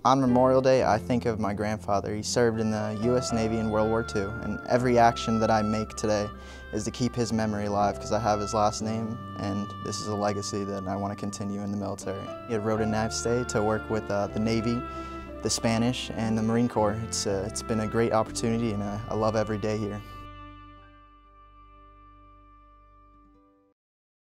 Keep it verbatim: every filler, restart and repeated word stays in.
On Memorial Day, I think of my grandfather. He served in the U S Navy in World War Two, and every action that I make today is to keep his memory alive because I have his last name, and this is a legacy that I want to continue in the military. He had Rota Naval Station to work with uh, the Navy, the Spanish, and the Marine Corps. It's, uh, it's been a great opportunity, and I, I love every day here.